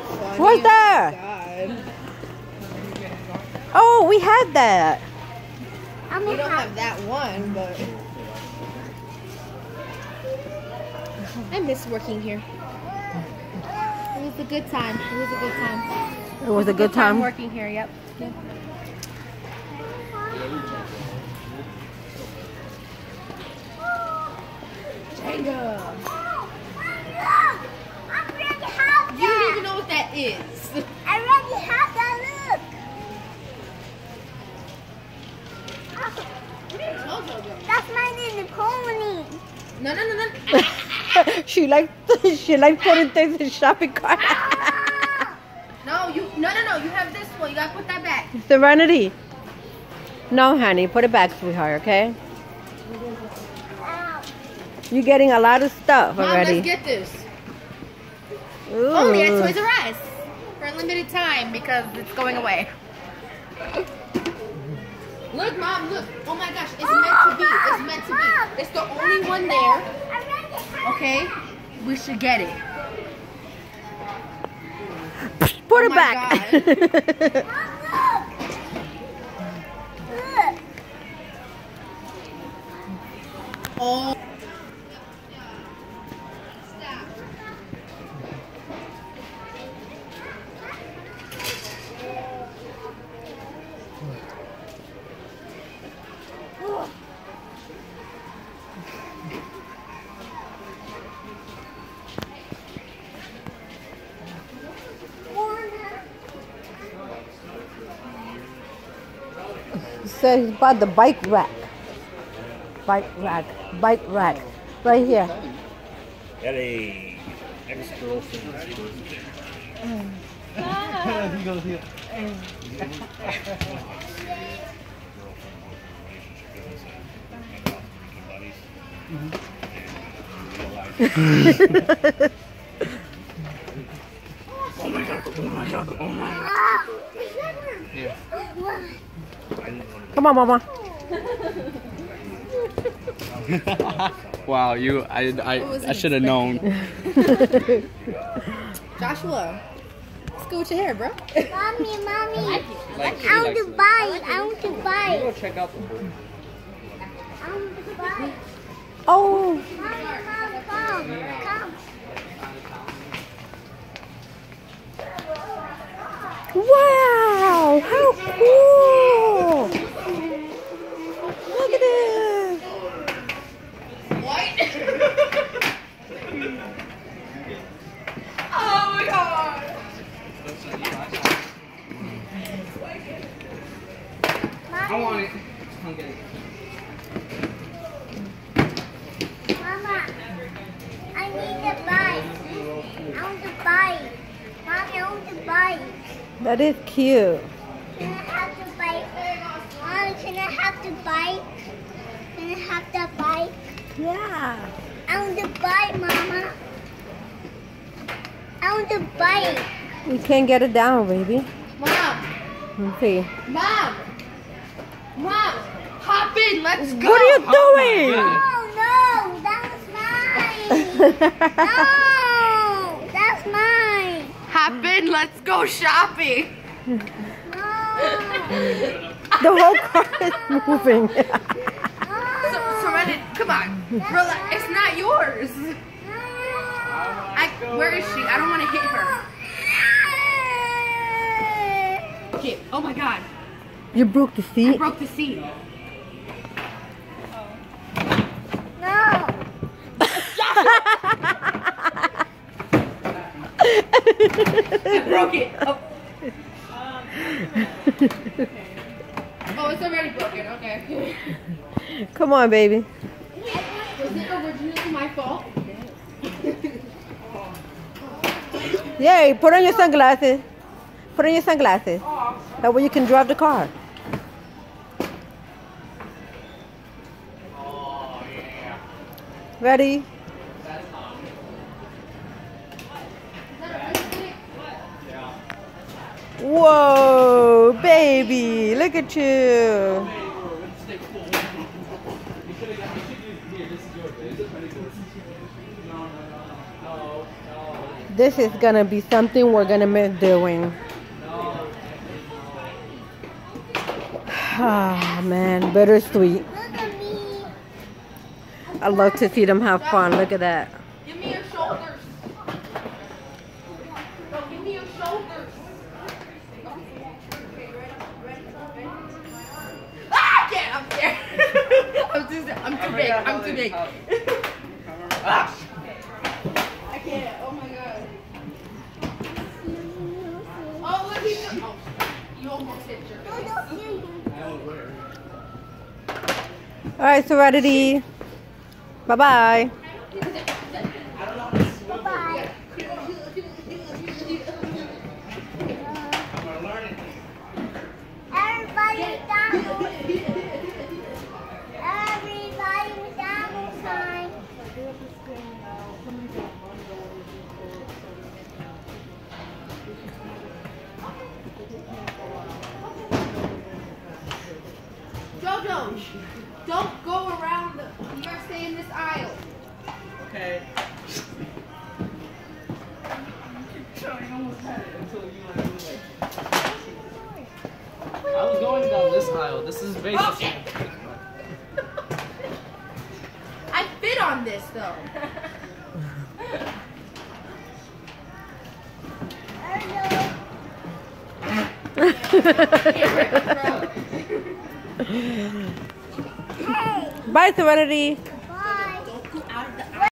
funny. What's that? God. Oh, we had that. We don't have that one, but I miss working here. It was a good time. It was a good time. It was a good time. Working here. Yep. Yep. Jenga. You don't even know what that is. I already have that look. That's my little pony. No. she like putting things in shopping cart. No. You have this one. You gotta put that back. Serenity. No, honey, put it back, sweetheart. Okay. Ow. You're getting a lot of stuff Mom, already. let's get this. Ooh. Only at Toys R Us for a limited time because it's going away. Look, Mom, look. Oh my gosh, it's meant to be. It's meant to be. It's the only one there. Okay? We should get it. Put it my back. Look. Oh. Says about the bike rack. Bike rack. Right here. Got a ex-girlfriend's birthday. He goes here. Oh my god. Yeah. Come on, Mama. Wow, I should have known. Joshua, let's go with your hair, bro. Mommy. Like, I want to buy. I want to buy. Go check out the book. I want to buy. Oh, Mom, come. wow! How cool! Look at this. What? Oh my god! I want it. I'm getting it. Mama, I need to buy. I want to buy. Mommy, I want to buy. That is cute. Can I have the bike? Mom, can I have the bike? Can I have the bike? Yeah. I want to buy, Mama. I want to buy. You can't get it down, baby. Mom! Let's see. Mom! Hop in, let's go! What are you doing? Oh, no, that's mine. No, that's mine. Hop in, let's go shopping! No. The whole car is moving. Serenity, come on. Relax. It's not yours. Where is she? I don't want to hit her. Okay. Oh my god. You broke the I seat? broke the seat. No. I broke it. Oh. Oh, it's already broken. Okay. Come on, baby. Was it originally my fault? Yay, put on your sunglasses. Put on your sunglasses. That way you can drive the car. Ready? Whoa, baby, look at you. This is gonna be something we're gonna miss doing. Ah, man, bittersweet. Look at me. I love to see them have fun. Look at that. Give me your shoulders. No, give me your shoulders. Ah, I can't. I'm scared. I'm too big. I'm too big. Ah. I can't. Oh my god. Oh, look, he's. Oh, you almost hit your face. All right, Serenity. Bye-bye. Bye-bye. Everybody down. Everybody with down sign. Jojo, don't go around the. You gotta stay in this aisle. Okay. I almost had it until you went away. I was going down this aisle. This is basically. I fit on this though. Bye, Serenity.